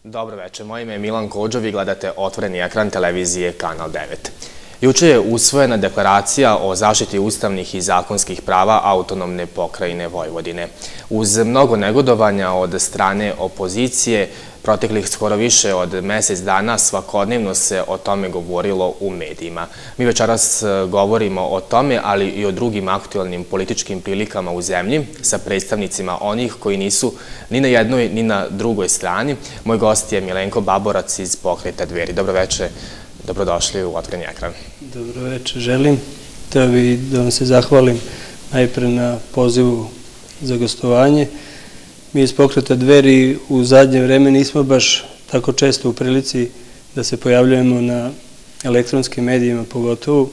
Dobro večer, moje ime je Milan Kođov i gledate Otvoreni ekran televizije Kanal 9. Juče je usvojena deklaracija o zaštiti ustavnih i zakonskih prava autonomne pokrajine Vojvodine. Uz mnogo negodovanja od strane opozicije, proteklih skoro više od mesec dana svakodnevno se o tome govorilo u medijima. Mi večeras govorimo o tome, ali i o drugim aktualnim političkim prilikama u zemlji sa predstavnicima onih koji nisu ni na jednoj ni na drugoj strani. Moj gost je Milenko Baborac iz Pokreta Dveri. Dobro večer, dobrodošli u Otvoreni ekran. Dobro večer, želim. Hteo bih da vam se zahvalim najpre na pozivu za gostovanje. Mi iz Pokreta Dveri u zadnje vreme nismo baš tako često u prilici da se pojavljujemo na elektronskim medijima pogotovo.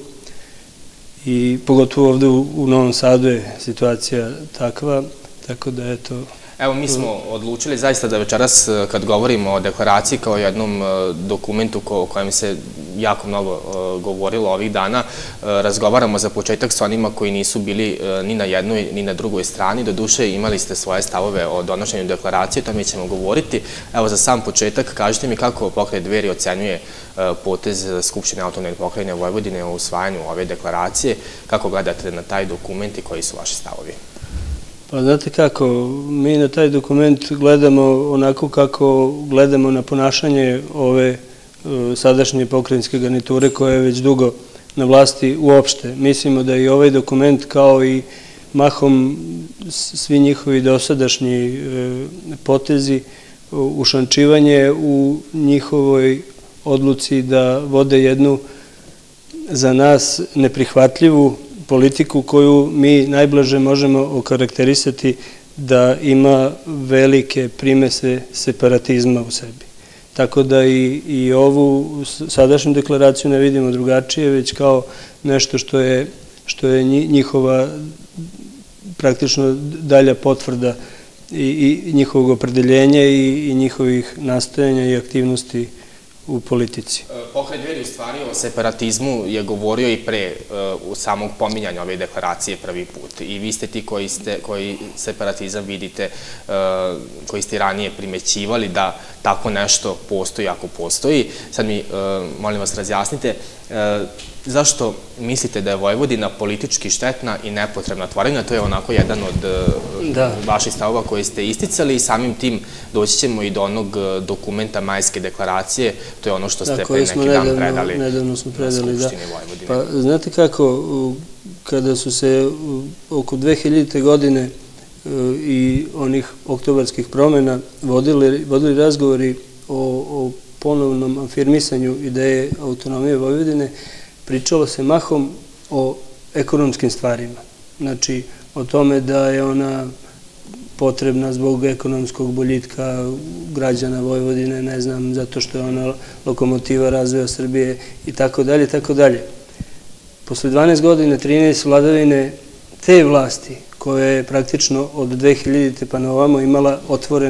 I pogotovo ovde u Novom Sadu je situacija takva, tako da je to... Evo, mi smo odlučili zaista da večeras, kad govorimo o deklaraciji kao jednom dokumentu o kojem se jako mnogo govorilo ovih dana, razgovaramo za početak s onima koji nisu bili ni na jednoj ni na drugoj strani. Doduše, imali ste svoje stavove o donošenju deklaracije, o tome ćemo govoriti. Evo, za sam početak, kažite mi kako Pokret Dveri ocenjuje potez Skupštine autonomne pokrajine Vojvodine o usvajanju ove deklaracije, kako gledate na taj dokument i koji su vaši stavovi? Pa znate kako, mi na taj dokument gledamo onako kako gledamo na ponašanje ove sadašnje pokrajinske garniture koja je već dugo na vlasti uopšte. Mislimo da i ovaj dokument kao i mahom svi njihovi dosadašnji potezi, ušančivanje u njihovoj odluci da vode jednu za nas neprihvatljivu politiku koju mi najblaže možemo okarakterisati da ima velike primese separatizma u sebi. Tako da i ovu sadašnju deklaraciju ne vidimo drugačije, već kao nešto što je njihova praktično dalja potvrda i njihovog opredeljenja i njihovih nastojanja i aktivnosti u politici. Pokret Dveri u stvari o separatizmu je govorio i pre samog pominjanja ove deklaracije prvi put. I vi ste ti koji separatizam vidite, koji ste ranije primećivali da tako nešto postoji ako postoji. Sad mi, molim vas, razjasnite zašto mislite da je Vojvodina politički štetna i nepotrebna tvorevina? To je onako jedan od vaših stavova koji ste isticali i samim tim doći ćemo i do onog dokumenta Majske deklaracije. To je ono što ste pre neki dan predali na Skupštini Vojvodine. Pa znate kako, kada su se oko 2000. godine i onih oktobarskih promena vodili razgovori o ponovnom afirmisanju ideje autonomije Vojvodine, pričalo se mahom o ekonomskim stvarima. Znači, o tome da je ona potrebna zbog ekonomskog boljitka građana Vojvodine, ne znam, zato što je ona lokomotiva razvoja Srbije i tako dalje, i tako dalje. Posle 12 godina, 13 vladavine te vlasti, koja je praktično od 2000. pa na ovamo imala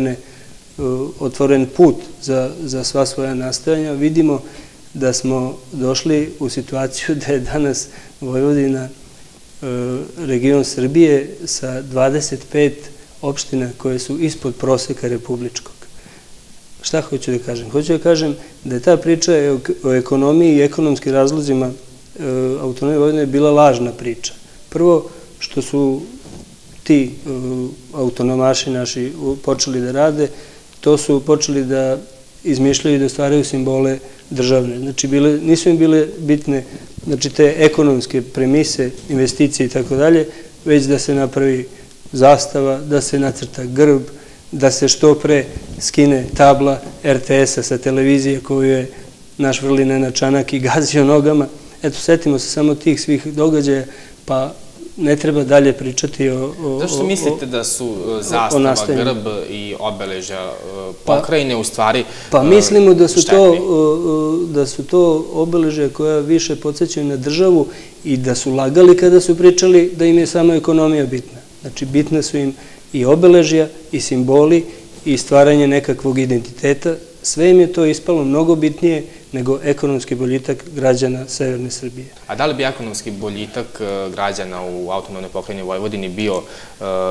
otvoren put za sva svoja nastojanja, vidimo da smo došli u situaciju da je danas Vojvodina region Srbije sa 25 opština koje su ispod proseka republičkog. Šta hoću da kažem? Hoću da kažem da je ta priča o ekonomiji i ekonomskim razlozima autonomije Vojvodine bila lažna priča. Prvo, što su ti autonomaši naši počeli da rade, to su počeli da izmišljaju i da stvaraju simbole državne. Znači, nisu im bile bitne te ekonomske premise, investicije i tako dalje, već da se napravi zastava, da se nacrta grb, da se što pre skine tabla RTS-a sa televizije koju je naš vrli Nenad Čanak i gazio nogama. Eto, setimo se samo tih svih događaja, pa ne treba dalje pričati o... Zašto mislite da su zastava, grb i obeležja pokrajine u stvari štetni? Pa mislimo da su to obeležja koja više podsjećaju na državu i da su lagali kada su pričali da im je samo ekonomija bitna. Znači, bitna su im i obeležja i simboli i stvaranje nekakvog identiteta. Sve im je to ispalo mnogo bitnije nego ekonomski boljitak građana Severne Srbije. A da li bi ekonomski boljitak građana u autonomnoj pokrajini Vojvodini bio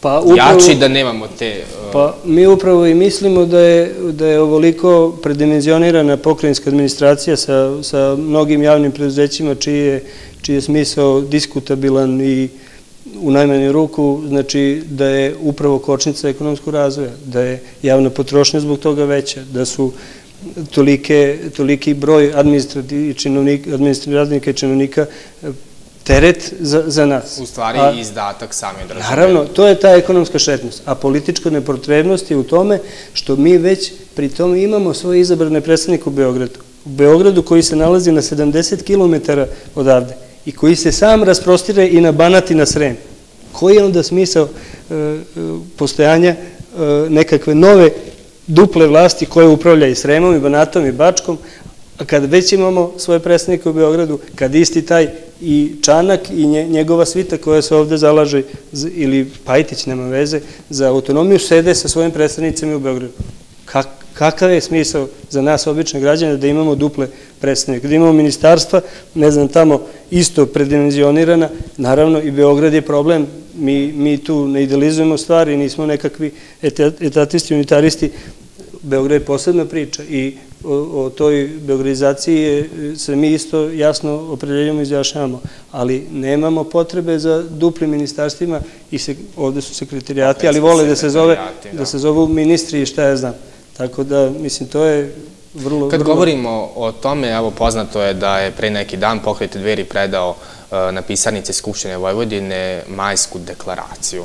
jači, da nemamo te... Pa mi upravo i mislimo da je ovoliko predimenzionirana pokrajinska administracija sa mnogim javnim preduzećima čiji je smisao diskutabilan i u najmanju ruku, znači da je upravo kočnica ekonomskog razvoja, da je javna potrošnja zbog toga veća, da su toliki broj administrativnika i činovnika teret za nas. U stvari izdatak same države. Naravno, to je ta ekonomska štetnost, a politička nepotrebnost je u tome što mi već pri tome imamo svoje izabrane predstavnike u Beogradu. U Beogradu koji se nalazi na 70 km odavde i koji se sam rasprostire i na Banat i na Srem. Koji je onda smisao postojanja nekakve nove duple vlasti koje upravlja i Sremom i Banatom i Bačkom, a kad već imamo svoje predstavnike u Beogradu, kad isti taj i Čanak i njegova svita koja se ovde zalaže, ili Pajtić, nema veze, za autonomiju, sede sa svojim predstavnicima u Beogradu. Kakav je smisao za nas, obične građane, da imamo duple predstavnike? Da imamo ministarstva, ne znam, tamo isto predimenzionirana, naravno i Beograd je problem, mi tu ne idealizujemo stvari, nismo nekakvi etatisti, unitaristi, Beograd je posebna priča i o toj beogradizaciji se mi isto jasno opredeljujemo i izjašnjavamo, ali nemamo potrebe za duplim ministarstvima i ovde su sekretarijati, ali vole da se zovu ministri i šta ja znam. Tako da, mislim, to je vrlo... Kad govorimo o tome, evo, poznato je da je pre neki dan Pokret Dveri predao na pisarnici Skupštine Vojvodine Majsku deklaraciju.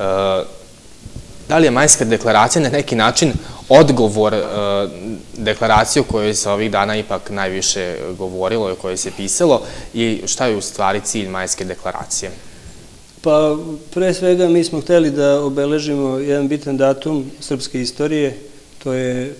Da li je Majska deklaracija na neki način odgovor deklaraciju o kojoj se ovih dana ipak najviše govorilo i o kojoj se pisalo i šta je u stvari cilj Majske deklaracije? Pa, pre svega mi smo hteli da obeležimo jedan bitan datum srpske istorije, to je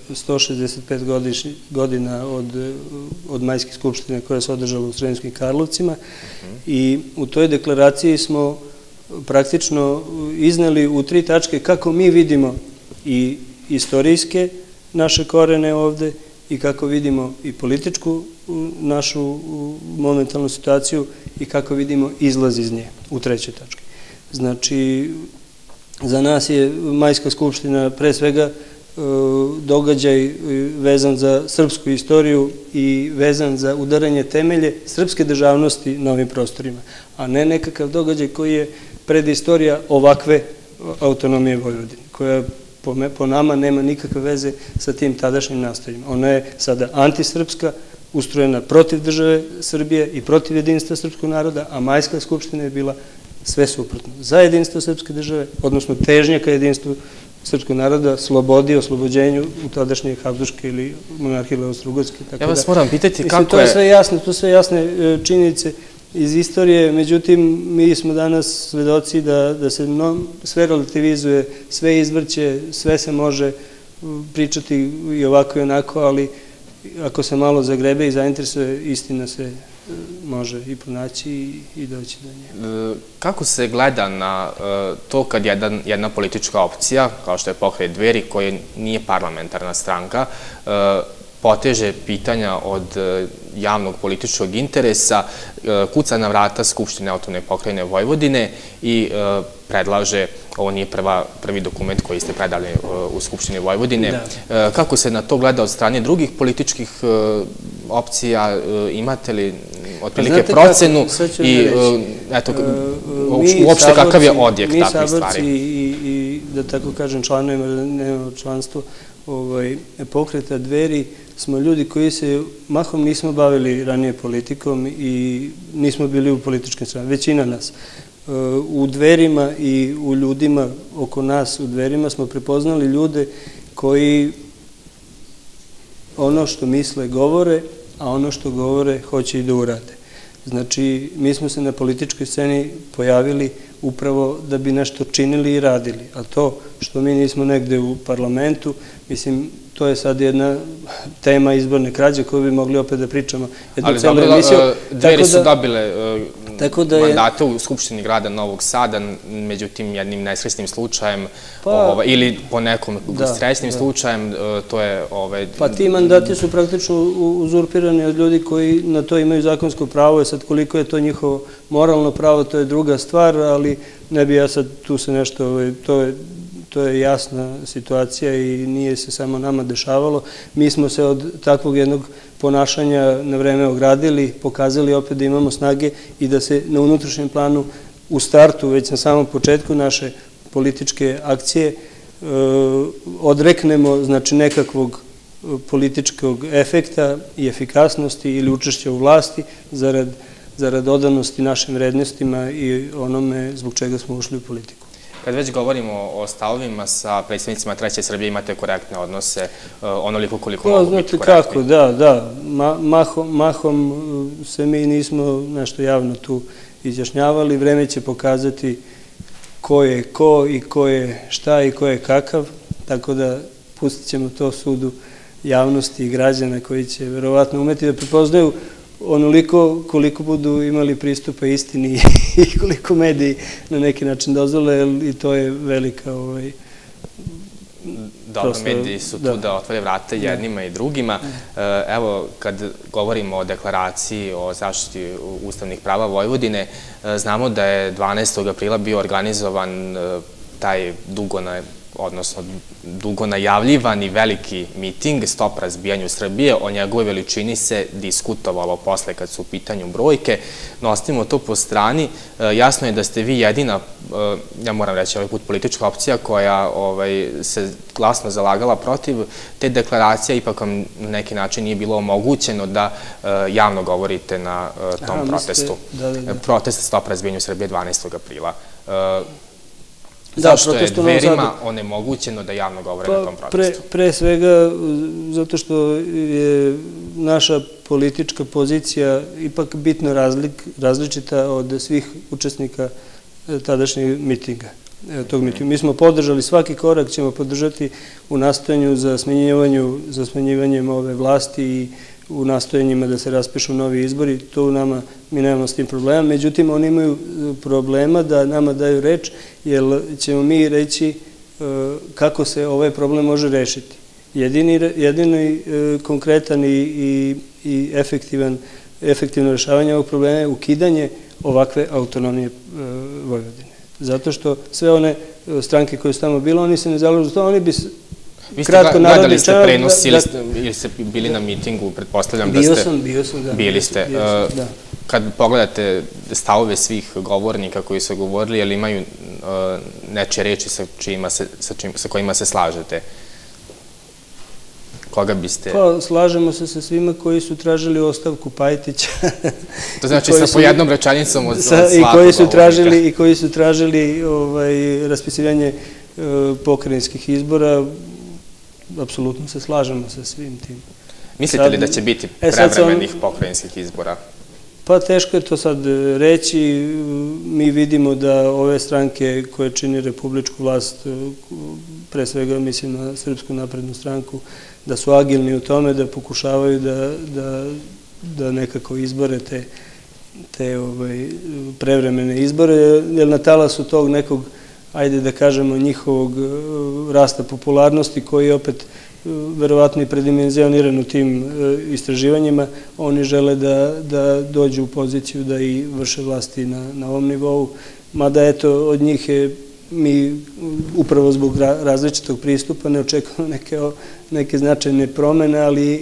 165 godina od Majske skupštine koja se održala u Sremskim Karlovcima i u toj deklaraciji smo praktično izneli u 3 tačke kako mi vidimo i istorijske naše korene ovde i kako vidimo i političku našu momentalnu situaciju i kako vidimo izlaz iz nje u 3. tački. Znači, za nas je Majska skupština pre svega događaj vezan za srpsku istoriju i vezan za udaranje temelje srpske državnosti na ovim prostorima, a ne nekakav događaj koji je predistorija ovakve autonomije Vojvodine, koja po nama nema nikakve veze sa tim tadašnjim nastojanjima. Ona je sada antisrpska, ustrojena protiv države Srbije i protiv jedinstva srpskog naroda, a Majska skupština je bila sve suprotno. Za jedinstvo srpske države, odnosno težnja ka jedinstvu srpskog naroda, slobodi, oslobođenju u tadašnje Habsburške ili monarhije Austro-Ugarske. Ja vas moram pitati kako je... To je sve jasno, to sve jasne činjenice iz istorije, međutim, mi smo danas svedoci da se sve relativizuje, sve izvrće, sve se može pričati i ovako i onako, ali ako se malo zagrebe i zainteresuje, istina se može i pronaći i doći do nje. Kako se gleda na to kad jedna politička opcija, kao što je Pokret Dveri, koja nije parlamentarna stranka, poteže pitanja od javnog političkog interesa, kuca na vrata Skupštine autonomne pokrajine Vojvodine i predlaže, ovo nije prvi dokument koji ste predali u Skupštini Vojvodine, kako se na to gleda od strane drugih političkih opcija, imate li otprilike procenu i uopšte kakav je odjek takvih stvari? Mi saborci i da tako kažem članovima, da nemamo članstvo Pokreta Dveri, smo ljudi koji se mahom nismo bavili ranije politikom i nismo bili u političkim stranama, većina nas. U Dverima i u ljudima oko nas u Dverima smo prepoznali ljude koji ono što misle govore, a ono što govore hoće i da urade. Znači, mi smo se na političkoj sceni pojavili upravo da bi nešto činili i radili, a to što mi nismo negde u parlamentu, mislim, to je sad jedna tema izborne krađe koju bi mogli opet da pričamo. Ali dobro, Dveri su dobile mandata u Skupštini grada Novog Sada, međutim jednim nesrećnim slučajem ili po nekom srećnim slučajem, to je... Pa ti mandati su praktično uzurpirani od ljudi koji na to imaju zakonsko pravo, sad koliko je to njihovo moralno pravo, to je druga stvar, ali ne bi ja sad tu se nešto, to je jasna situacija i nije se samo nama dešavalo. Mi smo se od takvog jednog ponašanja na vreme ogradili, pokazali opet da imamo snage i da se na unutrašnjem planu u startu, već na samom početku naše političke akcije, odreknemo znači nekakvog političkog efekta i efikasnosti ili učešća u vlasti zarad odanosti našim vrednostima i onome zbog čega smo ušli u politiku. Kad već govorimo o stavovima sa predsjednicima Treće Srbije, imate korektne odnose, onoliko koliko mogu biti korektni? Kako, da. Mahom se mi nismo nešto javno tu izjašnjavali. Vreme će pokazati ko je ko i ko je šta i ko je kakav, tako da pustit ćemo to sudu javnosti i građana koji će verovatno umeti da prepoznaju onoliko koliko budu imali pristupa istini i koliko mediji na neki način dozvole, i to je velika... Dobro, mediji su tu da otvore vrata jednima i drugima. Evo, kad govorimo o deklaraciji o zaštiti ustavnih prava Vojvodine, znamo da je 12. aprila bio organizovan taj dugo najavljivani veliki miting Stop razbijanju Srbije. O njegovoj veličini se diskutovalo posle kad su u pitanju brojke. No, ostavimo to po strani. Jasno je da ste vi jedina, ja moram reći ovaj put, politička opcija koja se glasno zalagala protiv te deklaracije. Ipak vam na neki način nije bilo omogućeno da javno govorite na tom protestu. Protest Stop razbijanju Srbije 12. aprila. Zašto je Dverima onemogućeno da javno govore na tom protestu? Pre svega zato što je naša politička pozicija ipak bitno različita od svih učesnika tadašnjeg mitinga. Mi smo podržali, svaki korak ćemo podržati u nastojanju za smenjivanjem ove vlasti i u nastojanjima da se raspišu novi izbori. To mi nemamo s tim problema. Međutim, oni imaju problema da nama daju reč, jer ćemo mi reći kako se ovaj problem može rešiti. Jedini konkretan i efektivno rešavanje ovog problema je ukidanje ovakve autonomije Vojvodine. Zato što sve one stranke koje su tamo bile, oni se ne zalažu za to, oni bi... Vi ste gledali ste prenos ili ste bili na mitingu, pretpostavljam da ste... Bio sam, da. Bili ste. Kad pogledate stavove svih govornika koji su govorili, je li imaju nečije reči sa kojima se slažete? Koga biste... Pa, slažemo se sa svima koji su tražili ostavku Pajtića. To znači sa po jednom rečenicom od svakog govornika. I koji su tražili raspisivanje pokrajinskih izbora. Apsolutno se slažemo sa svim tim. Mislite li da će biti prevremenih pokrajinskih izbora? Pa teško je to sad reći. Mi vidimo da ove stranke koje čini republičku vlast, pre svega mislim na Srpsku naprednu stranku, da su agilni u tome, da pokušavaju da nekako izbore te prevremene izbore, jer na talasu tog nekog, ajde da kažemo, njihovog rasta popularnosti, koji je opet verovatno i predimenzioniran u tim istraživanjima, oni žele da dođu u poziciju da i vrše vlasti na ovom nivou. Mada, eto, od njih mi upravo zbog različitog pristupa ne očekujemo neke značajne promene, ali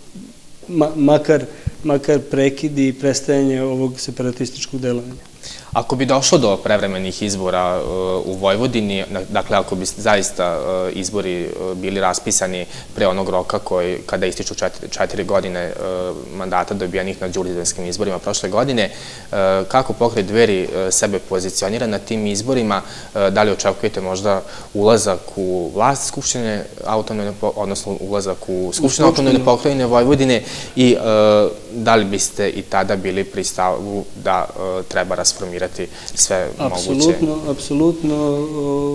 makar prekid i prestajanje ovog separatističkog delovanja. Ako bi došlo do prevremenih izbora u Vojvodini, dakle ako bi zaista izbori bili raspisani pre onog roka kada ističu 4 godine mandata dobijenih na đurđevanskim izborima prošle godine, kako pokret Dveri sebe pozicionira na tim izborima? Da li očekujete možda ulazak u vlast Skupštine autonomne, odnosno ulazak u Skupštinu autonomne pokrajine Vojvodine, i da li biste i tada bili pri stavu da treba rasformirati sve moguće? Apsolutno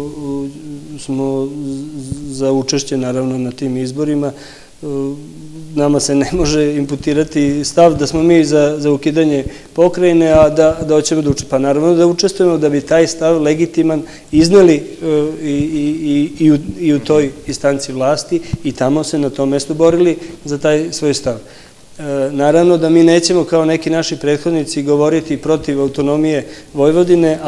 smo za učešće naravno na tim izborima. nama se ne može imputirati stav da smo mi za ukidanje pokrajine, a da hoćemo da učestvujemo. Pa naravno da učestvujemo da bi taj stav legitiman izneli i u toj instanci vlasti i tamo se na tom mestu borili za taj svoj stav. Naravno da mi nećemo kao neki naši prethodnici govoriti protiv autonomije Vojvodine,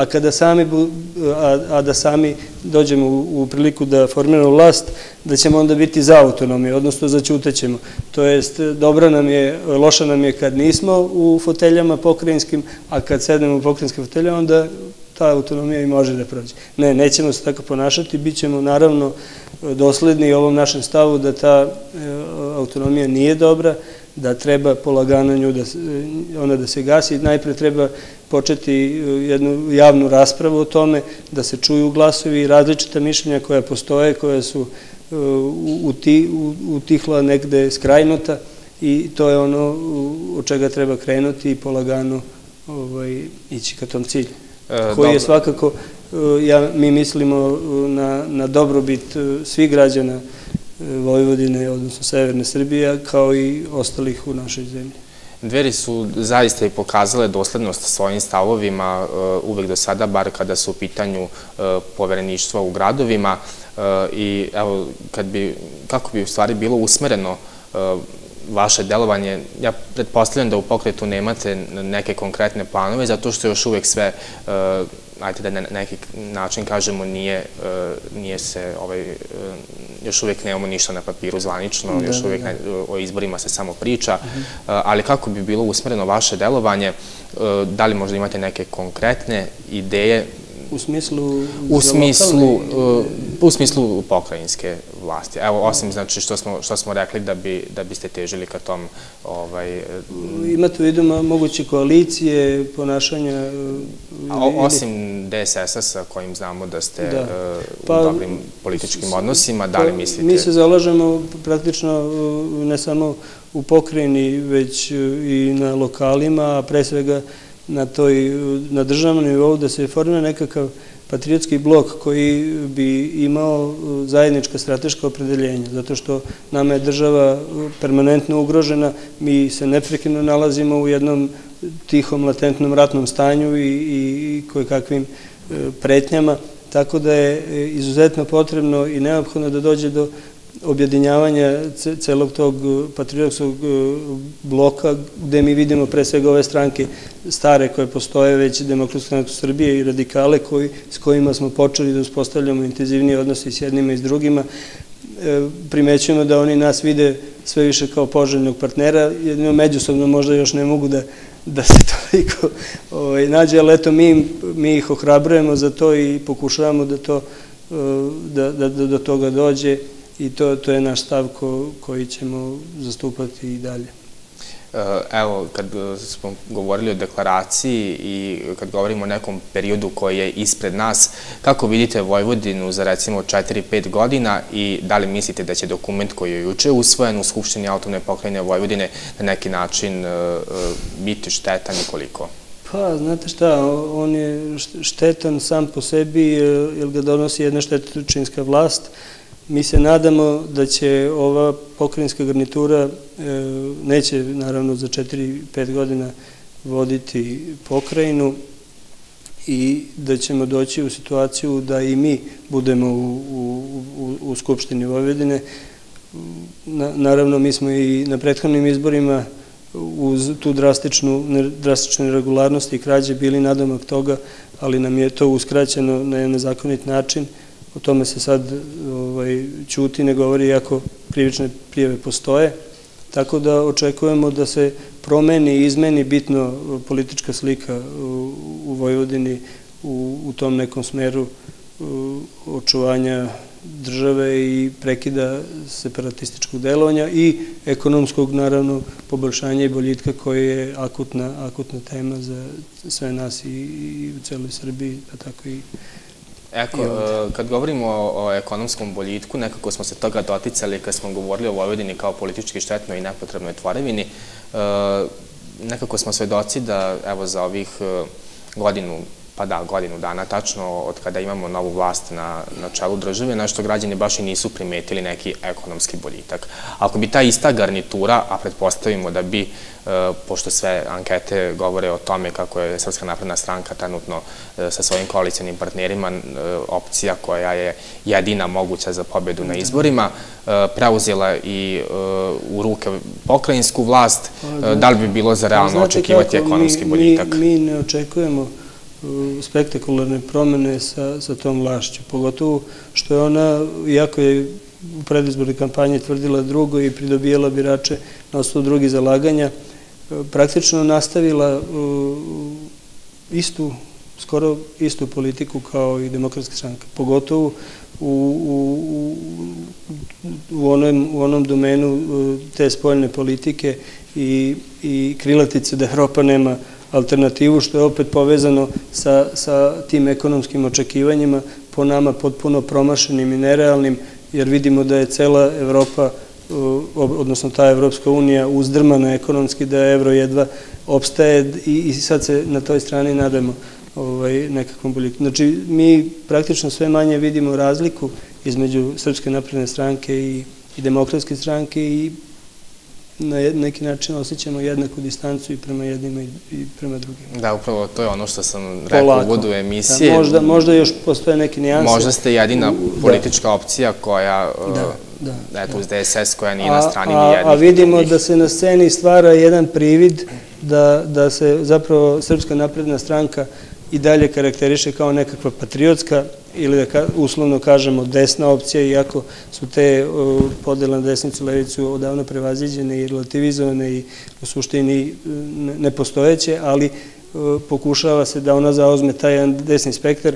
a da sami dođemo u priliku da formiramo vlast, da ćemo onda biti za autonomiju, odnosno zaćutaćemo. To jest, dobra nam je, loša nam je kad nismo u foteljama pokrajinskim, a kad sednemo u pokrajinske fotelje, onda ta autonomija i može da prođe. Ne, nećemo se tako ponašati, bit ćemo naravno dosledni ovom našem stavu da ta autonomija nije dobra, da treba polagano ona da se gasi. Najpre treba početi jednu javnu raspravu o tome, da se čuju glasovi i različita mišljenja koja postoje, koja su utihla negde skrajnuta i to je ono od čega treba krenuti i polagano ići ka tom cilju. Koji je svakako, mi mislimo na dobrobit svih građana Vojvodine, odnosno Severne Srbije, kao i ostalih u našoj zemlji. Dveri su zaista i pokazale doslednost svojim stavovima uvek do sada, bar kada su u pitanju povereništva u gradovima i evo, kako bi u stvari bilo usmereno vaše delovanje, ja pretpostavljam da u pokretu nemate neke konkretne planove, zato što još uvek sve, ajte da na neki način kažemo, još uvek nemamo ništa na papiru zvanično, još uvek o izborima se samo priča, ali kako bi bilo usmereno vaše delovanje, da li možda imate neke konkretne ideje? U smislu pokrajinske vlasti. Evo, osim znači što smo rekli da biste težili ka tom... Imate u vidu moguće koalicije, ponašanja... Osim DSS-a sa kojim znamo da ste u dobrim političkim odnosima, da li mislite... Mi se zalažemo praktično ne samo u pokrajini, već i na lokalima, a pre svega na državnom nivou da se formira nekakav patriotski blok koji bi imao zajednička strateška opredeljenja, zato što nama je država permanentno ugrožena, mi se neprekidno nalazimo u jednom tihom, latentnom ratnom stanju i kojekakvim pretnjama, tako da je izuzetno potrebno i neophodno da dođe do objedinjavanja celog tog patriotskog bloka, gde mi vidimo pre svega ove stranke stare koje postoje već, Demokratska stranka Srbije i radikale s kojima smo počeli da uspostavljamo intenzivnije odnose s jednima i s drugima. Primećujemo da oni nas vide sve više kao poželjnog partnera, jedino međusobno možda još ne mogu da se toliko nađe, ali eto mi ih ohrabrujemo za to i pokušavamo da do toga dođe. I to je naš stav koji ćemo zastupati i dalje. Evo, kad smo govorili o deklaraciji i kad govorimo o nekom periodu koji je ispred nas, kako vidite Vojvodinu za recimo 4-5 godina i da li mislite da će dokument koji je juče usvojen u Skupštini Autonomne pokrajine Vojvodine na neki način biti štetan i koliko? Pa, znate šta, on je štetan sam po sebi jer ga donosi jedna štetočinska vlast. Mi se nadamo da će ova pokrajinska garnitura, neće naravno za 4-5 godina voditi pokrajinu i da ćemo doći u situaciju da i mi budemo u Skupštini Vojvodine. Naravno, mi smo i na prethodnim izborima uz tu drastičnu neregularnost i krađe bili nadomak toga, ali nam je to uskraćeno na jedan nezakonit način. O tome se sad ćuti, ne govori, iako krivične prijave postoje. Tako da očekujemo da se promeni i izmeni bitno politička slika u Vojvodini u tom nekom smeru očuvanja države i prekida separatističkog delovanja i ekonomskog, naravno, poboljšanja i boljitka koji je akutna tema za sve nas i u celoj Srbiji, pa tako i kad govorimo o ekonomskom boljitku, nekako smo se toga doticali kad smo govorili o Vojvodini kao politički štetnoj i nepotrebnoj tvorevini. Nekako smo svedoci da, evo, za ovih godinu pa da, godinu dana tačno, od kada imamo novu vlast na čelu države, nešto građani baš i nisu primetili neki ekonomski boljitak. Ako bi ta ista garnitura, a pretpostavimo da bi, pošto sve ankete govore o tome kako je Srpska napredna stranka trenutno sa svojim koalicionim partnerima opcija koja je jedina moguća za pobedu na izborima, preuzela i u ruke pokrajinsku vlast, da li bi bilo za realno očekivati ekonomski boljitak? Mi ne očekujemo spektakularne promene sa tom vlašću, pogotovo što je ona, iako je u predizbornoj kampanji tvrdila drugo i pridobijala birače na osnovu drugih zalaganja, praktično nastavila skoro istu politiku kao i Demokratska stranka, pogotovo u onom domenu te spoljne politike i krilatice da Evropa nema alternativu, što je opet povezano sa tim ekonomskim očekivanjima, po nama potpuno promašenim i nerealnim, jer vidimo da je cela Evropa, odnosno ta Evropska unija, uzdrmana ekonomski, da evro jedva opstaje i sad se na toj strani nadamo nekakvom boljitku. Znači, mi praktično sve manje vidimo razliku između Srpske napredne stranke i Demokratske stranke i na neki način osjećamo jednaku distancu i prema jednima i prema drugima. Da, upravo to je ono što sam rekao u uvodu emisije. Možda još postoje neke nijanse. Možda ste jedina politička opcija koja, eto, uz DSS, koja nije na strani ni jednih. A vidimo da se na sceni stvara jedan privid da se zapravo Srpska napredna stranka i dalje karakteriše kao nekakva patriotska ili da uslovno kažemo desna opcija, iako su te podele na desnicu i levicu odavno prevaziđene i relativizovane i u suštini nepostojeće, ali pokušava se da ona zauzme taj jedan desni spektar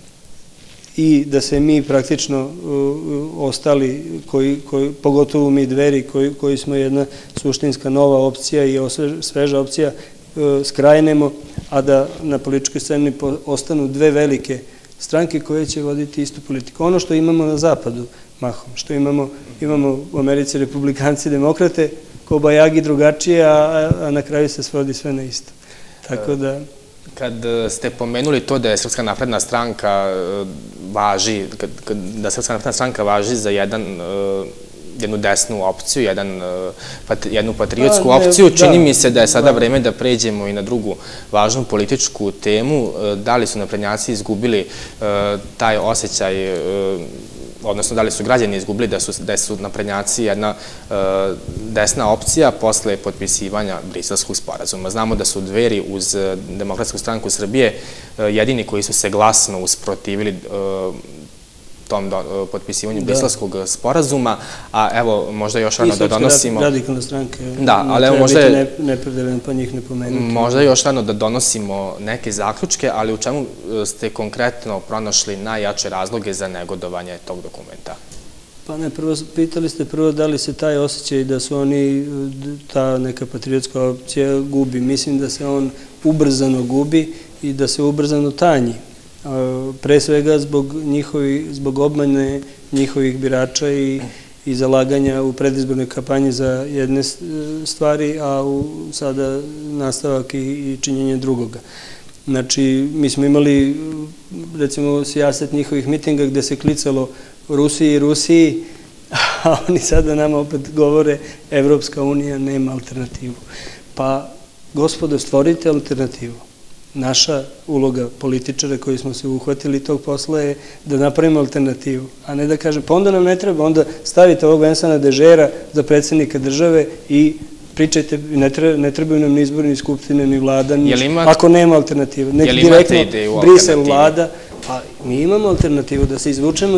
i da se mi praktično ostali, pogotovo mi Dveri, koji smo jedna suštinska nova opcija i sveža opcija, skrajnemo, a da na političkoj sceni ostanu dve velike stranke koje će voditi istu politiku. Ono što imamo na zapadu, mahom, što imamo u Americi republikanci i demokrate, kobajagi drugačije, a na kraju se svodi sve na isto. Tako da... Kad ste pomenuli to da je Srpska napredna stranka važi, da Srpska napredna stranka važi za jednu desnu opciju, jednu patriotsku opciju. Čini mi se da je sada vreme da pređemo i na drugu važnu političku temu. Da li su naprednjaci izgubili taj osjećaj, odnosno da li su građani izgubili da su naprednjaci jedna desna opcija posle potpisivanja Briselskog sporazuma? Znamo da su Dveri uz Demokratsku stranku Srbije jedini koji su se glasno usprotivili tom potpisivanju Briselskog sporazuma, a evo možda još rano da donosimo... I radikalne stranke. Da, ali evo možda... Treba biti nepredeljen, pa njih ne pomenuti. Možda još rano da donosimo neke zaključke, ali u čemu ste konkretno pronašli najjače razloge za negodovanje tog dokumenta? Pa ne, pitali ste prvo da li se taj osjećaj da su oni, ta neka patriotska opcija gubi. Mislim da se on ubrzano gubi i da se ubrzano tanji. Pre svega zbog obmane njihovih birača i zalaganja u predizbornoj kampanji za jedne stvari, a sada nastavak i činjenje drugoga. Znači, mi smo imali, recimo, sijaset njihovih mitinga gde se klicalo Rusiji i Rusiji, a oni sada nama opet govore Evropska unija nema alternativu. Pa, gospodo, stvorite alternativu. Naša uloga političara koji smo se uhvatili tog posla je da napravimo alternativu, a ne da kažem, pa onda nam ne treba, onda stavite ovog Vensana Dežera za predsjednika države i pričajte, ne trebaju nam ni izbori, ni skupštine, ni vlada, ako nema alternative. Je li imate ideju o alternativi? Brisel, vlada, pa mi imamo alternativu da se izvučemo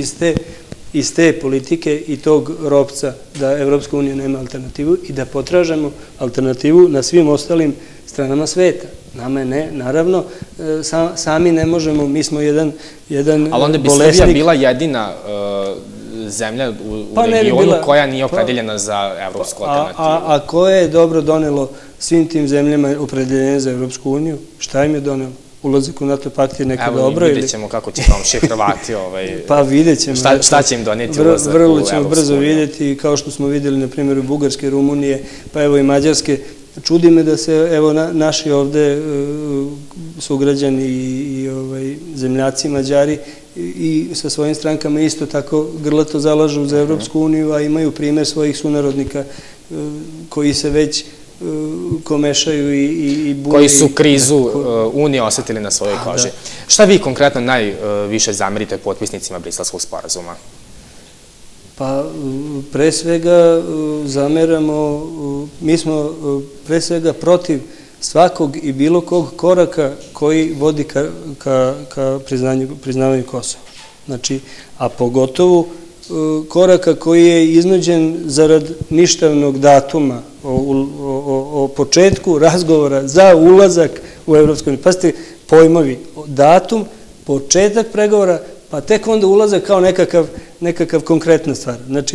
iz te politike i tog ropca da Evropska unija nema alternativu i da potražemo alternativu na svim ostalim stranama sveta. Nama ne, naravno, sami ne možemo, mi smo jedan bolesnik. Ali onda bi Srbija bila jedina zemlja u regionu koja nije opredeljena za evropsku alternativu. A koje je dobro donelo svim tim zemljama opredeljenje za Evropsku uniju? Šta im je donelo? Ulazak u NATO pakt je neko dobro? Evo, vidjet ćemo kako će komši Hrvati. Pa vidjet ćemo. Šta će im doneti ulazak u Evropsku uniju? Vrlo ćemo brzo vidjeti, kao što smo vidjeli, na primjer, u Bugarske, Rumunije, pa evo i Mađarske, čudi me da se, evo, naši ovde sugrađani i zemljaci Mađari i sa svojim strankama isto tako grlato zalažu za Evropsku uniju, a imaju primer svojih sunarodnika koji se već komešaju i bune. Koji su krizu Unije osetili na svojoj koži. Šta vi konkretno najviše zamerite potpisnicima Briselskog sporazuma? Pa, pre svega zameramo, mi smo pre svega protiv svakog i bilo kog koraka koji vodi ka priznavanju Kosova. Znači, a pogotovo koraka koji je iznuđen zarad ništavnog datuma o početku razgovora za ulazak u Evropsku uniju. Pazite, pojmovi, datum, početak pregovora, pa tek onda ulazak kao nekakav konkretna stvar. Znači,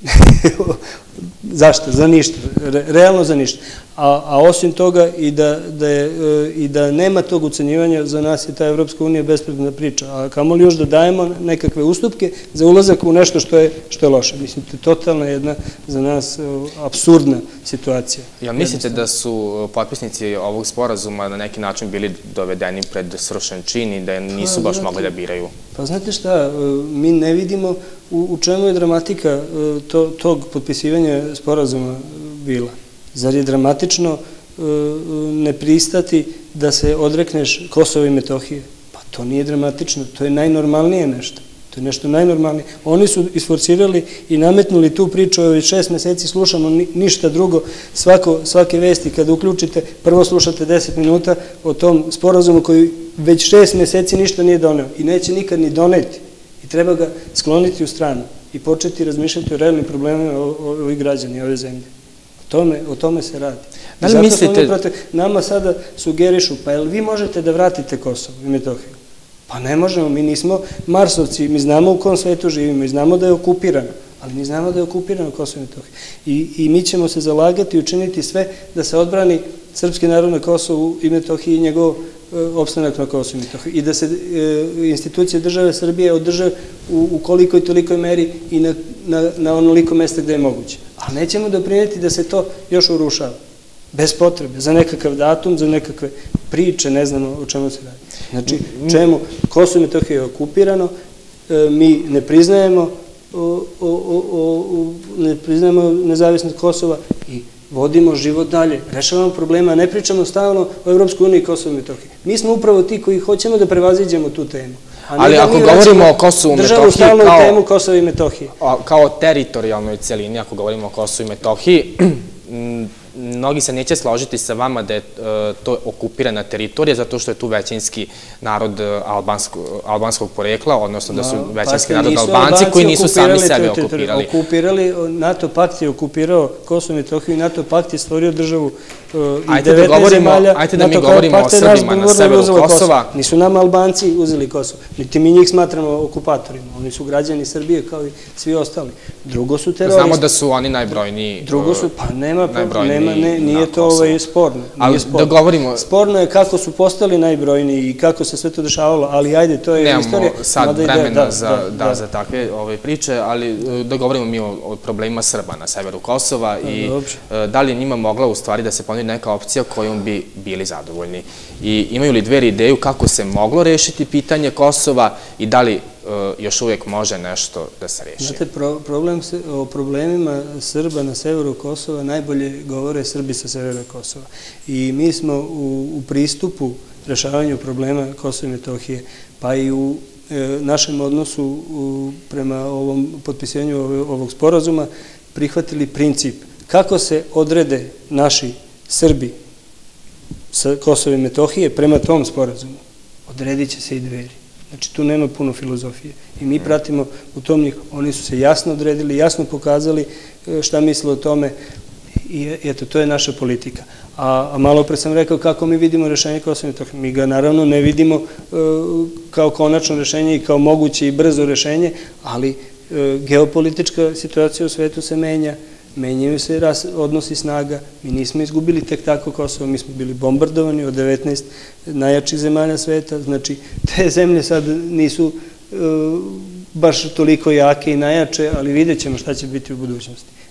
zašto? Za ništa. Realno za ništa. A osim toga i da nema tog ucenjivanja, za nas je ta Evropska unija bespredmetna priča. A kamoli još da dajemo nekakve ustupke za ulazak u nešto što je loše. Mislim, to je totalna jedna za nas apsurdna situacija. Jel mislite da su potpisnici ovog sporazuma na neki način bili dovedeni pred srušen čin i da nisu baš mogli da biraju? Pa znate šta, mi ne vidimo u čemu je dramatika tog potpisivanja sporazuma bila. Zar je dramatično ne pristati da se odrekneš Kosova i Metohije? Pa to nije dramatično, to je najnormalnije nešto. To je nešto najnormalnije. Oni su isforcirali i nametnuli tu priču, već 6 meseci slušamo ništa drugo, svake vesti kada uključite, prvo slušate 10 minuta o tom sporazumu koji već 6 meseci ništa nije doneo i neće nikad ni doneti. I treba ga skloniti u stranu i početi razmišljati o realnim problemima ovih građana i ove zemlje. O tome se radi. Da li mislite... Nama sada sugerišu, pa jel vi možete da vratite Kosovo i Metohiju? Pa ne možemo, mi nismo Marsovci, mi znamo u kom svetu živimo i znamo da je okupirano, ali mi znamo da je okupirano Kosovo i Metohija. I mi ćemo se zalagati i učiniti sve da se odbrani srpski narod na Kosovu i Metohiji i njegov opstanak na Kosovu i Metohiji. I da se institucije države Srbije održe u kolikoj tolikoj meri i na onoliko mesta gde je moguće. Ali nećemo doprineti da se to još urušava. Bez potrebe, za nekakav datum, za nekakve priče, ne znamo o čemu se radi. Znači, čemu? Kosovo i Metohija je okupirano, mi ne priznajemo nezavisnost Kosova i vodimo život dalje. Rešavamo problema, ne pričamo stalno o Evropskoj uniji i Kosovo i Metohiji. Mi smo upravo ti koji hoćemo da prevaziđemo tu temu. Ali ako govorimo o Kosovu i Metohiji temu Kosova i Metohije. Kao teritorijalnoj celini, ako govorimo o Kosovu i Metohiji, mnogi se neće složiti sa vama da je to okupirana teritorija zato što je tu većinski narod albanskog porekla, odnosno da su većinski narod Albanci koji nisu sami sebe okupirali. NATO pakt je okupirao Kosovo i Metohiju i NATO pakt je stvorio državu i 19 zemalja. Ajde da mi govorimo o Srbima na severu Kosova. Nisu nam Albanci uzeli Kosovo, niti mi njih smatramo okupatorima. Oni su građani Srbije kao i svi ostali. Drugo su teroristi. Znamo da su oni najbrojniji. Drugo su, pa nema, nije to sporno. Ali da govorimo... Sporno je kako su postali najbrojniji i kako se sve to dešavalo, ali ajde, to je istorija. Nemamo sad vremena za takve priče, ali da govorimo mi o problemima Srba na severu Kosova i da li je njima mogla u stvari da se ponudi neka opcija kojom bi bili zadovoljni. I imaju li Dveri ideju kako se moglo rešiti pitanje Kosova i da li još uvijek može nešto da se reši? Znate, o problemima Srba na severu Kosova najbolje govore Srbi sa severa Kosova. I mi smo u pristupu rešavanju problema Kosova i Metohije, pa i u našem odnosu prema ovom potpisivanju ovog sporazuma prihvatili princip kako se odrede naši Srbi sa Kosova i Metohije prema tom sporazumu. Odredit će se i Dveri. Znači, tu nema puno filozofije. I mi pratimo u tom njih. Oni su se jasno odredili, jasno pokazali šta misle o tome. I eto, to je naša politika. A malo pre sam rekao kako mi vidimo rešenje Kosova i Metohije. Mi ga naravno ne vidimo kao konačno rešenje i kao moguće i brzo rešenje, ali geopolitička situacija u svetu se menja, menjaju se odnosi snaga, mi nismo izgubili tek tako Kosovo, mi smo bili bombardovani od 19 najjačih zemalja sveta, znači te zemlje sad nisu baš toliko jake i najjače, ali vidjet ćemo šta će biti u budućnosti.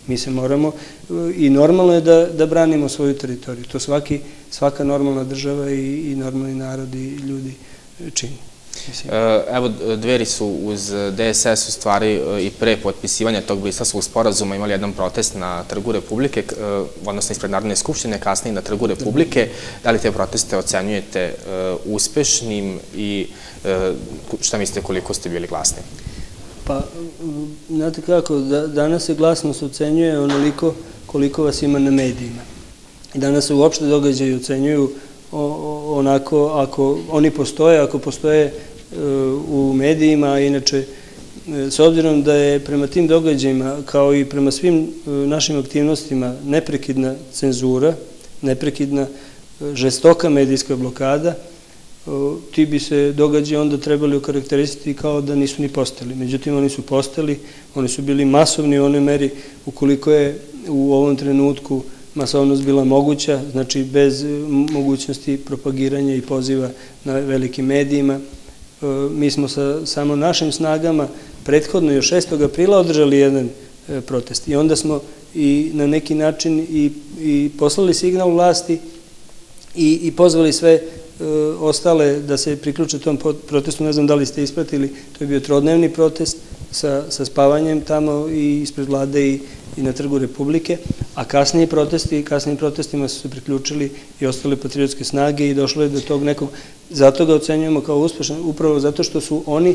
Mi se moramo, i normalno je da branimo svoju teritoriju. To svaka normalna država i normalni narod i ljudi čini. Evo, Dveri su uz DSS u stvari i pre potpisivanja tog Briselskog sporazuma imali jedan protest na Trgu Republike, odnosno ispred Narodne skupštine, kasnije na Trgu Republike. Da li te proteste ocenjujete uspešnim i šta mislite koliko ste bili glasni? Pa, znate kako, danas se glasnost ocenjuje onoliko koliko vas ima na medijima. Danas se uopšte događaji ocenjuju onako, ako oni postoje, ako postoje u medijima, inače, s obzirom da je prema tim događajima, kao i prema svim našim aktivnostima, neprekidna cenzura, neprekidna žestoka medijska blokada, ti bi se događaji onda trebali okarakterisati kao da nisu ni postali. Međutim, oni su postali, oni su bili masovni u onoj meri ukoliko je u ovom trenutku masovnost bila moguća, znači bez mogućnosti propagiranja i poziva na velikim medijima. Mi smo sa samo našim snagama prethodno još 6. aprila održali jedan protest i onda smo i na neki način i poslali signal vlasti i pozvali sve ostale da se priključe tom protestu. Ne znam da li ste ispratili, to je bio trodnevni protest sa spavanjem tamo i ispred vlade i na Trgu Republike, a kasnije protestima su se priključili i ostale patriotske snage i došlo je do tog nekog, zato ga ocenjujemo kao uspešan, upravo zato što su oni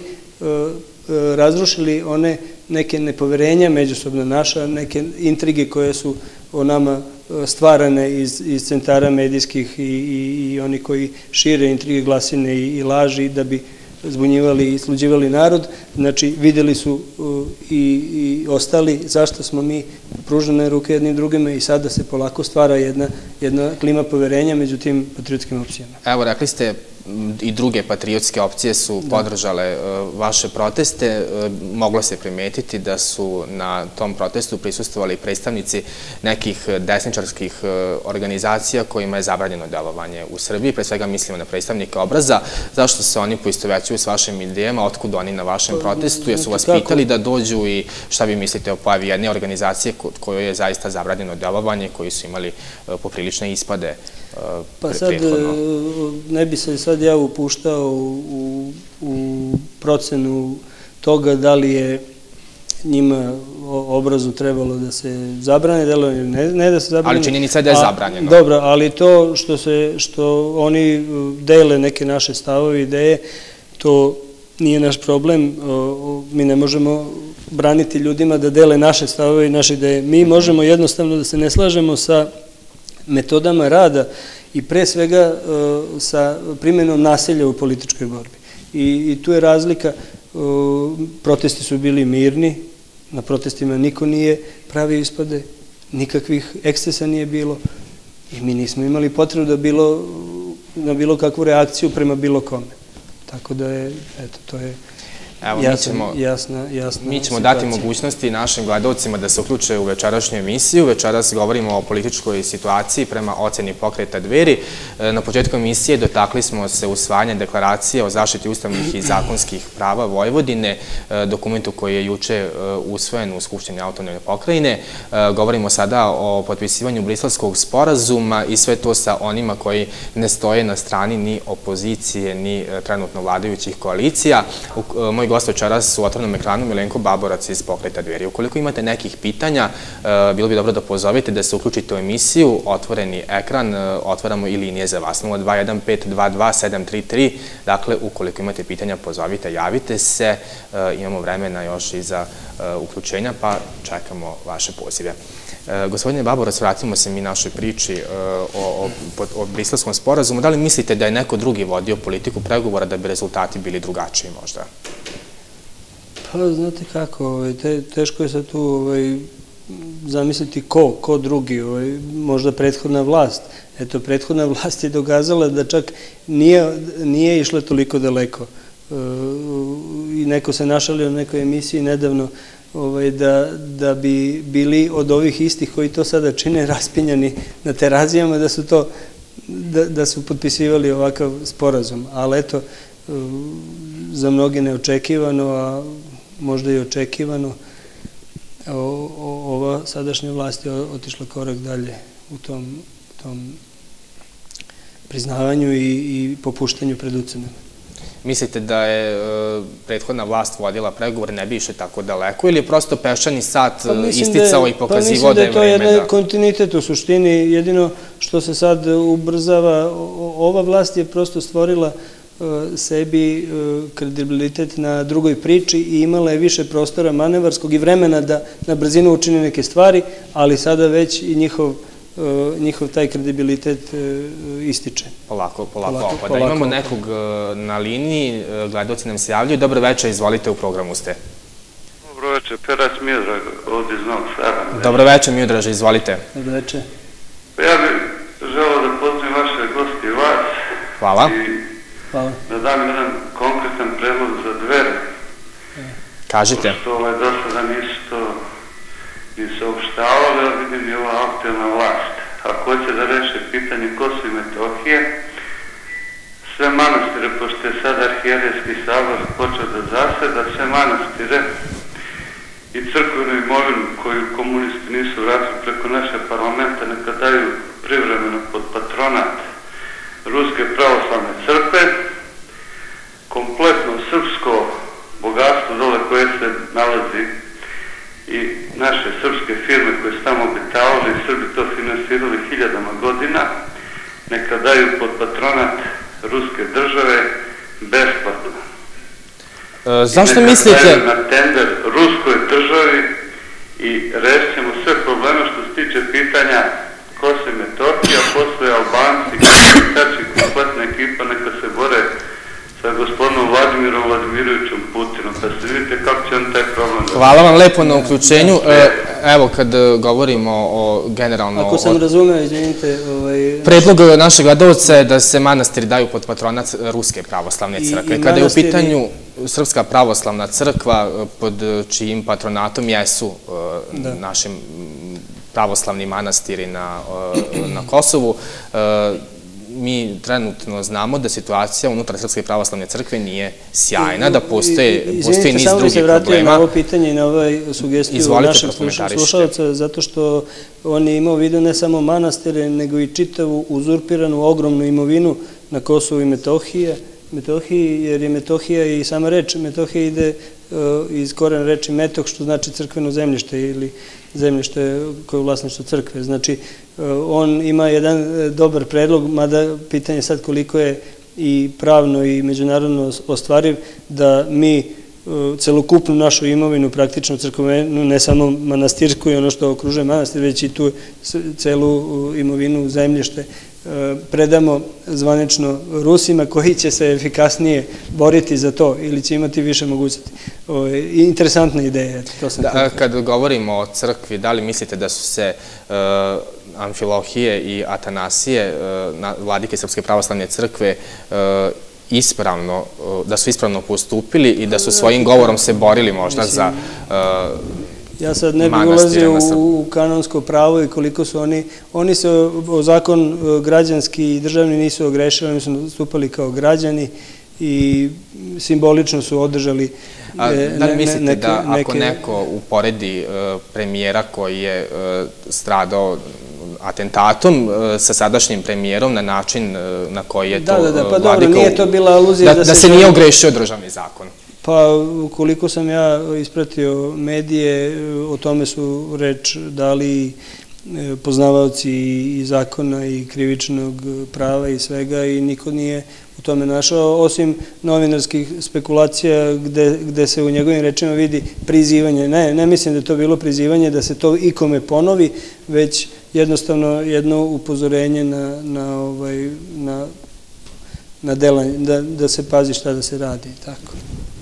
razrušili one neke nepoverenja međusobno naša, neke intrige koje su o nama stvarane iz centara medijskih i oni koji šire intrige, glasine i laži da bi zbunjivali i sluđivali narod. Znači, videli su i ostali zašto smo mi pružene ruke jednim drugima i sada se polako stvara jedna klima poverenja među tim patriotskim opcijama. Evo, rekli ste i druge patriotske opcije su podržale vaše proteste. Moglo se primetiti da su na tom protestu prisustvovali predstavnici nekih desničarskih organizacija kojima je zabranjeno delovanje u Srbiji. Pre svega mislimo na predstavnike Obraza. Zašto se oni poistovećuju s vašim idejama? Otkud oni na vašem protestu? Jesu vas pitali da dođu i šta vi mislite o pojavi jedne organizacije kojoj je zaista zabranjeno delovanje, koji su imali poprilične ispade? Pa sad, ne bi se sad ja upuštao u procenu toga da li je njima Obrazu trebalo da se zabrane delovanje, ne da se zabrane. Ali činjenica je da je zabranjeno. Dobro, ali to što oni dele neke naše stavove i ideje, to nije naš problem. Mi ne možemo braniti ljudima da dele naše stavove i naše ideje. Mi možemo jednostavno da se ne slažemo sa metodama rada i pre svega sa primjenom nasilja u političkoj borbi. I tu je razlika. Protesti su bili mirni, na protestima niko nije pravio ispade, nikakvih ekscesa nije bilo i mi nismo imali potrebu na bilo kakvu reakciju prema bilo kome. Tako da je, eto, to je jasna Mi ćemo dati mogućnosti našim gledalcima da se uključe u večerašnju emisiju. Večeras govorimo o političkoj situaciji prema oceni Pokreta Dveri. Na početku emisije dotakli smo se usvajanja deklaracije o zaštiti ustavnih i zakonskih prava Vojvodine, dokumentu koji je juče usvojen u Skupštini autonomne pokrajine. Govorimo sada o potpisivanju Briselskog sporazuma i sve to sa onima koji ne stoje na strani ni opozicije, ni trenutno vladajućih koalicija. Moj gost večeras u otvorenom ekranu Milenko Baborac iz Pokreta Dveri. Ukoliko imate nekih pitanja, bilo bi dobro da pozovete da se uključite u emisiju. Otvoreni ekran, otvaramo i linije za vas. 021522733. Dakle, ukoliko imate pitanja, pozovite, javite se. Imamo vremena još i za uključenja, pa čekamo vaše pozive. Gospodine Baborac, vratimo se mi našoj priči o Briselskom sporazumu. Da li mislite da je neko drugi vodio politiku pregovora da bi rezultati bili drugačiji možda? Pa, znate kako, teško je sad tu zamisliti ko drugi, možda prethodna vlast. Eto, prethodna vlast je dokazala da čak nije išla toliko daleko. I neko se našalio u nekoj emisiji nedavno da bi bili od ovih istih koji to sada čine raspinjani na terazijama, da su potpisivali ovakav sporazum. Ali eto, za mnoge neočekivano, a možda i očekivano, sadašnja vlast je otišla korak dalje u tom priznavanju i popuštanju pred ucenama. Mislite da je prethodna vlast vodila pregovor, ne bi išli tako daleko, ili je prosto peščani sat isticao i pokazivao da je vreme da... Pa mislim da je to jedan kontinuitet u suštini. Jedino što se sad ubrzava, ova vlast je prosto stvorila sebi kredibilitet na drugoj priči i imala je više prostora manevarskog i vremena da na brzinu učini neke stvari, ali sada već i njihov taj kredibilitet ističe. Polako opada. Imamo nekog na liniji, gledaoci nam se javljaju. Dobro večer, izvolite, u programu ste. Dobro večer, Perac Miodrag, ovdje iz Novog Sada. Dobro večer, Miodraže, izvolite. Dobro večer. Ja bih želeo da pozdravim vaše goste i vas. Hvala. Hvala. Da dam jedan konkretan predlog za Dveri. Kažite. Pošto do sada nisu to ni saopštavali, ali vidim i ova aktuelna vlast. Ako hoće da reše pitanje Kosova i Metohije, sve manastire, pošto je sad Arhijerejski sabor počeo da zaseda, sve manastire i crkvenu imovinu koju komunisti nisu vratili preko naše parlamenta, neka daju privremeno pod patronat Ruske pravoslavne crkve, kompletno srpsko bogatstvo dole koje se nalazi i naše srpske firme koje su tamo obitavali i Srbi to finansirali hiljadama godina, neka daju pod patronat Ruske države besplatno. Zašto mislite? Neka daju na tender Ruskoj državi i rešit ćemo sve probleme što se tiče pitanja Kosova i Metohije, a posle Albanci, Kači, kompletna ekipa neka se bore sa gospodinom Vladimirom Vladimirovićem Putinom, pa se vidite kako će on taj problem... Hvala vam lepo na uključenju. Evo, kad govorimo o generalno... Ako sam razumeo, izvinite... Predlog našeg gledalca je da se manastiri daju pod patronat Ruske pravoslavne crkve. Kada je u pitanju Srpska pravoslavna crkva, pod čijim patronatom jesu naši pravoslavni manastiri na Kosovu, mi trenutno znamo da situacija unutar Srpske pravoslavne crkve nije sjajna, da postoji niz drugih problema. Izvinite, samo da se vratio na ovo pitanje i na ovaj sugestiju našeg slušalca, zato što on je imao u vidu ne samo manastire, nego i čitavu uzurpiranu ogromnu imovinu na Kosovu i Metohiji, jer je Metohija i sama reč Metohija ide iz korena reči metoh, što znači crkveno zemljište ili zemljište koje je u vlasništvu crkve. Znači, on ima jedan dobar predlog, mada pitanje sad koliko je i pravno i međunarodno ostvariv, da mi celokupnu našu imovinu, praktično crkvenu, ne samo manastirsku i ono što okružuje manastir, već i tu celu imovinu zemljište, predamo zvanično Rusima koji će se efikasnije boriti za to ili će imati više mogućnosti. Interesantna ideja. Kad govorimo o crkvi, da li mislite da su se Amfilohije i Atanasije, vladike Srpske pravoslavne crkve, da su ispravno postupili i da su svojim govorom se borili možda za ja sad ne bih ulazio u kanonsko pravo i koliko su oni se o zakon građanski i državni nisu ogrešili, oni su nastupali kao građani i simbolično su održali neke... Da li mislite da ako neko uporedi premijera koji je stradao atentatom sa sadašnjim premijerom na način na koji je to vladika... Pa dobro, nije to bila aluzija da se nije ogrešio državni zakon. Pa, koliko sam ja ispratio medije, o tome su reč dali poznavaoci i zakona i krivičnog prava i svega i niko nije u tome našao, osim novinarskih spekulacija gde se u njegovim rečima vidi prizivanje. Ne mislim da je to bilo prizivanje, da se to ikome ponovi, već jednostavno jedno upozorenje na delanje, da se pazi šta da se radi, tako.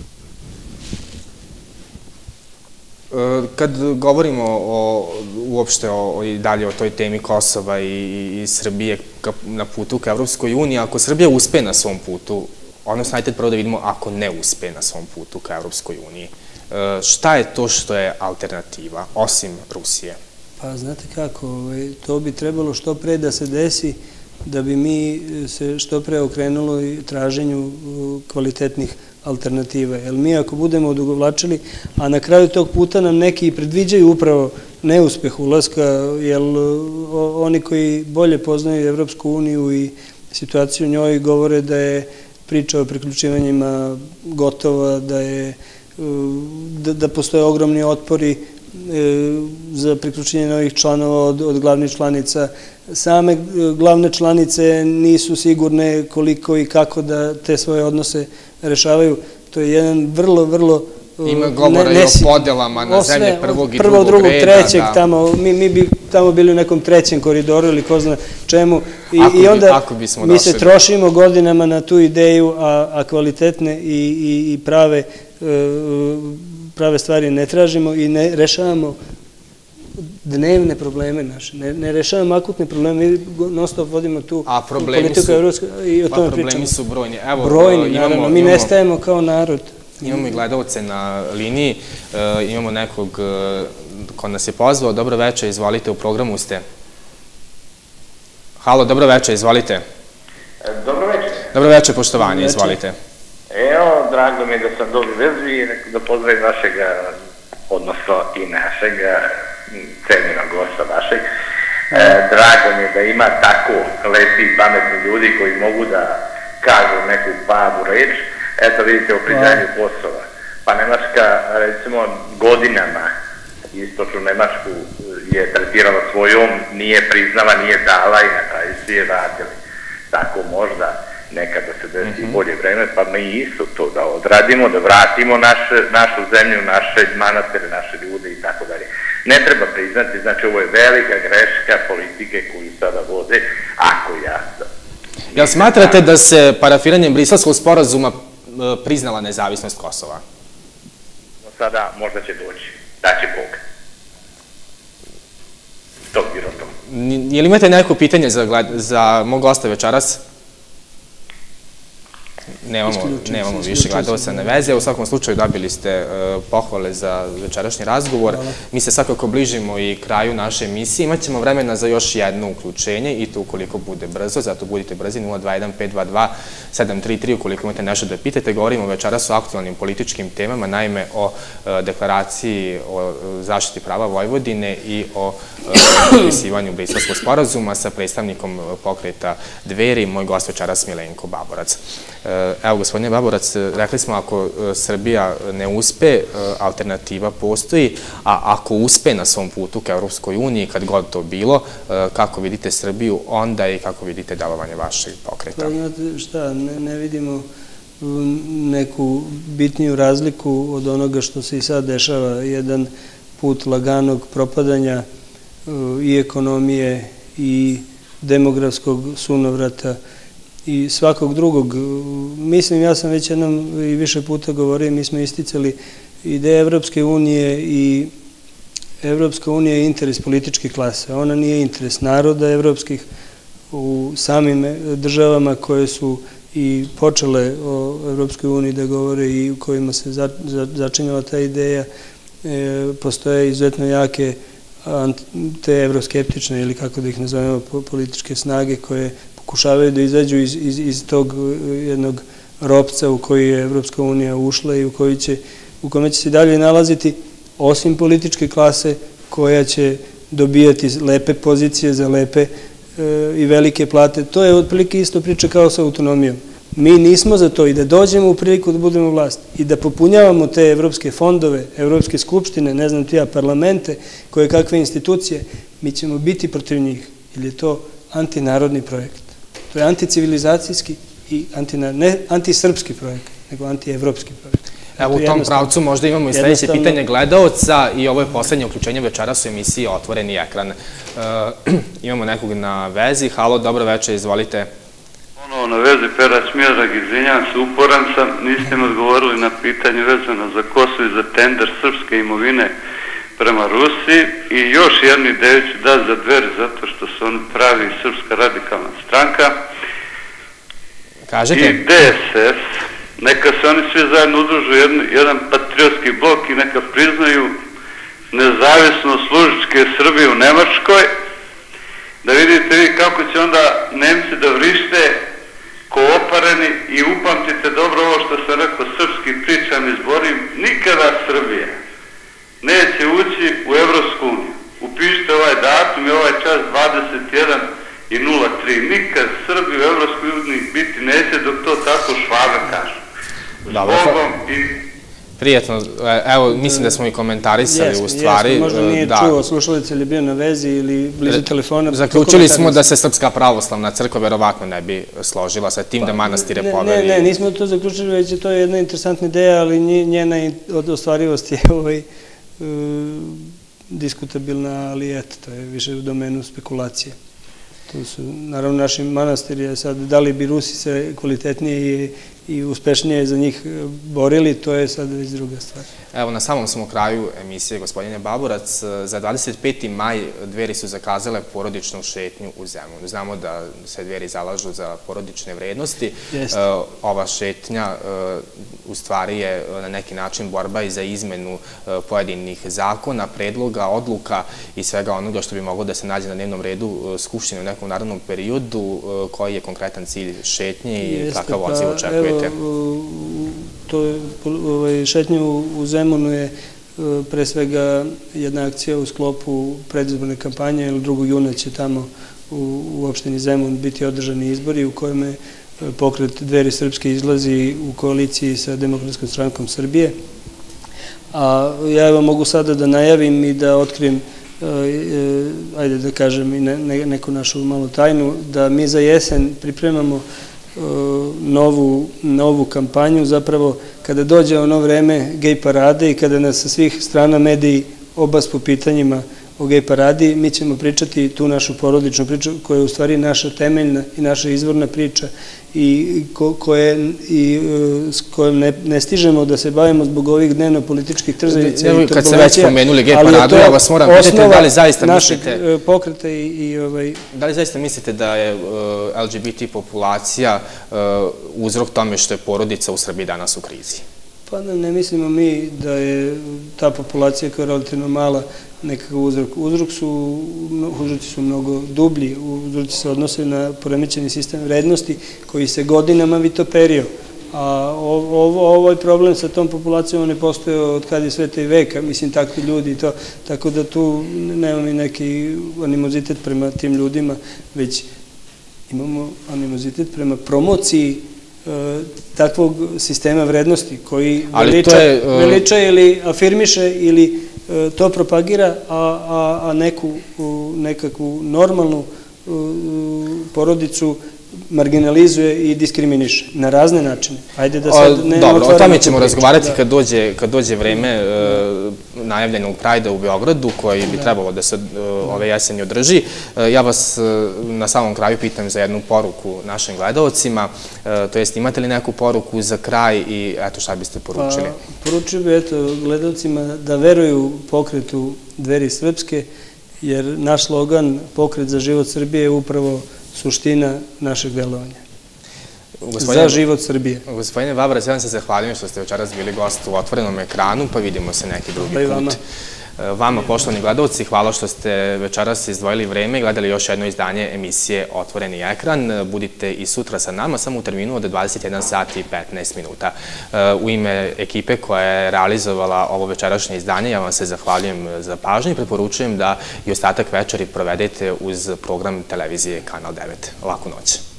Kad govorimo uopšte i dalje o toj temi Kosova i Srbije na putu ka Evropskoj uniji, ako Srbija uspe na svom putu, odnosno ajte prvo da vidimo ako ne uspe na svom putu ka Evropskoj uniji, šta je to što je alternativa, osim Rusije? Pa znate kako, to bi trebalo što pre da se desi, da bi mi se što pre okrenulo i traženju kvalitetnih alternativa. Jer mi ako budemo odugovlačili, a na kraju tog puta nam neki predviđaju upravo neuspeh ulaska, jer oni koji bolje poznaju Evropsku uniju i situaciju u njoj govore da je priča o priključivanjima gotova, da postoje ogromni otpori za priključenje novih članova od glavnih članica. Same glavne članice nisu sigurne koliko i kako da te svoje odnose rešavaju. To je jedan vrlo ima govora i o podelama na zemlje prvog i drugog drugog, reda. Trećeg, mi bi tamo bili u nekom trećem koridoru ili ko zna čemu. I onda mi se trošimo godinama na tu ideju, a kvalitetne i prave stvari ne tražimo i ne rešavamo dnevne probleme naše. Ne rešavamo akutne probleme, mi non stop vodimo tu politiku evropsku i o tome pričamo. Pa problemi su brojni. Brojni, naravno, mi nestajemo kao narod. Imamo i gledalce na liniji, imamo nekog ko nas je pozvao. Dobro večer, izvolite, u programu ste. Halo, dobro večer, izvolite. Dobro večer. Dobro večer, poštovanje, izvolite. Evo, drago mi je da sam dobio vezu i da pozdravim vašeg, odnosno i našeg cenjenog gosta vašeg. Drago mi je da ima tako lepi i pametni ljudi koji mogu da kažu neku pravu reč. Eto, vidite, o priznanju Kosova. Pa Nemačka, recimo, godinama istočnu Nemačku je tretirala svojom, nije priznala, nije dala i na kraju svi je vratili. Tako možda nekada se desi bolje vreme, pa mi isto to da odradimo, da vratimo našu zemlju, naše manastire, naše ljude i tako dalje. Ne treba priznati, znači ovo je velika greška politike koju sada vode, ako ja... Jel smatrate da se parafiranjem Briselskog sporazuma priznala nezavisnost Kosova? Sada možda će doći, daće Bog. To bilo to. Je li imate neko pitanje za mog gosta večeras? Nemamo više gledalca na veze. U svakom slučaju dobili ste pohvale za večerašnji razgovor. Mi se svakako bližimo i kraju naše emisije. Imaćemo vremena za još jedno uključenje i to ukoliko bude brzo, zato budite brzi 021-522-733 ukoliko imate nešto da pitate. Govorimo večeras o aktualnim političkim temama, naime o deklaraciji o zaštiti prava Vojvodine i o potpisivanju Briselskog sporazuma sa predstavnikom pokreta Dveri, moj gost večeras Milenko Baborac. Evo, gospodine Baborac, rekli smo ako Srbija ne uspe, alternativa postoji, a ako uspe na svom putu ka Evropskoj uniji, kad god to bilo, kako vidite Srbiju onda i kako vidite delovanje vašeg pokreta? Pa znate šta, ne vidimo neku bitniju razliku od onoga što se i sad dešava. Jedan put laganog propadanja i ekonomije i demografskog sunovrata i svakog drugog. Mislim, ja sam već jednom i više puta govorio, mi smo isticali ideje Evropske unije i Evropska unija je interes političke klase. Ona nije interes naroda evropskih u samim državama koje su i počele o Evropskoj uniji da govore i u kojima se začinjala ta ideja. Postoje izuzetno jake te evroskeptične ili kako da ih nazovemo političke snage koje pokušavaju da izađu iz tog jednog ropca u koji je Evropska unija ušla i u kome će se dalje nalaziti, osim političke klase koja će dobijati lepe pozicije za lepe i velike plate. To je otprilike isto priča kao sa autonomijom. Mi nismo za to i da dođemo u priliku da budemo vlast i da popunjavamo te evropske fondove, evropske skupštine, ne znam ti ja, parlamente, koje kakve institucije, mi ćemo biti protiv njih, jer je to antinarodni projekt. To je anticivilizacijski i ne antisrpski projekt, nego antievropski projekt. Evo, u tom pravcu možda imamo i sledeće pitanje gledaoca i ovo je poslednje uključenje večeras u emisiji Otvoreni ekran. Imamo nekog na vezi. Halo, dobro večer, izvolite. Na vezi Pera Smjedrag, izvinjam se, uporan sam, niste mi odgovorili na pitanje vezano za Kosovo i za tender srpske imovine prema Rusiji i još jednu ideju ću dati za Dveri, zato što su oni pravi Srpska radikalna stranka i DSS. Neka se oni svi zajedno udružu jedan patriotski blok i neka priznaju nezavisnost služičke Srbije u Nemačkoj, da vidite vi kako će onda Nemci da vrište ko opareni i upamtite dobro ovo što sam rekao, srpski pričam i zborim, nikada Srbija neće ući u Evropsku uniju. Upišite ovaj datum i ovaj čas 21:03. Nikad Srbi u Evropskoj uniji biti neće dok to tako Švabe kažu. Zbogom i... Prijetno. Evo, mislim da smo i komentarisali u stvari. Možda nije čuo slušalice ili bio na vezi ili blizu telefona. Zaključili smo da se Srpska pravoslavna crkva verovatno ne bi složila sa tim da manastire poveri. Ne, nismo to zaključili, već je to jedna interesantna ideja, ali njena ostvarivost je diskutabilna, ali eto, to je više u domenu spekulacije. To su, naravno, naši manastiri, sad, da li bi Rusi se kvalitetnije i uspešnije za njih borili, to je sad već druga stvar. Evo, na samom smo kraju emisije, gospodine Baburac, za 25. maj Dveri su zakazale porodičnu šetnju u Zemunu. Znamo da se Dveri zalažu za porodične vrednosti. Ova šetnja u stvari je na neki način borba i za izmenu pojedinih zakona, predloga, odluka i svega onoga što bi moglo da se nađe na dnevnom redu Skupštine u nekom narednom periodu. Koji je konkretan cilj šetnje i kakav odziv očekujete? Šetnja u Zemunu je pre svega jedna akcija u sklopu predizborne kampanje, jer 2. juna će tamo u opštini Zemun biti održani izbori u kojem je pokret Dveri srpske izlazi u koaliciji sa Demokratskom strankom Srbije. A ja evo mogu sada da najavim i da otkrijem, ajde da kažem i neku našu malu tajnu, da mi za jesen pripremamo novu kampanju, zapravo kada dođe ono vreme gej parade i kada nas sa svih strana mediji obaspu pitanjima o gej paradi, mi ćemo pričati tu našu porodičnu priču koja je u stvari naša temeljna i naša izvorna priča i s kojom ne stižemo da se bavimo zbog ovih dnevno-političkih trzavica i turbulencija. Kad ste već spomenuli gej paradu, ja vas moram pitati da li zaista mislite... pokreta Da li zaista mislite da je LGBT populacija uzrok tome što je porodica u Srbiji danas u krizi? Pa ne mislimo mi da je ta populacija koja je relativno mala nekakav uzrok. Uzroci su mnogo dublji, uzroci se odnose na poremećeni sistem vrednosti koji se godinama vitoperio. A ovaj problem sa tom populacijom ne postoje od kada je sveta i veka, mislim, takvi ljudi i to, tako da tu nemamo i neki animozitet prema tim ljudima, već imamo animozitet prema promociji takvog sistema vrednosti koji veliča ili afirmiše ili to propagira, a nekakvu normalnu porodicu marginalizuje i diskriminiše na razne načine. Dobro, o tome ćemo razgovarati kad dođe vreme najavljenog Prajda u Beogradu, koji bi trebalo da se ove jeseni održi. Ja vas na samom kraju pitam za jednu poruku našim gledalcima, to jest imate li neku poruku za kraj i eto šta biste poručili? Poručio bi gledalcima da veruju pokretu Dveri srpske, jer naš slogan Pokret za život Srbije je upravo suština našeg delovanja. Za život Srbije. Gospodine Baburac, ja vam se zahvaljujem što ste večeras bili gost u Otvorenom ekranu, pa vidimo se neki drugi put. Vama, poštovani gledalci, hvala što ste večeras izdvojili vreme i gledali još jedno izdanje emisije Otvoreni ekran. Budite i sutra sa nama, samo u terminu od 21 sat i 15 minuta. U ime ekipe koja je realizovala ovo večerašnje izdanje, ja vam se zahvaljujem za pažnju i preporučujem da i ostatak večeri provedete uz program televizije Kanal 9. Laku noć.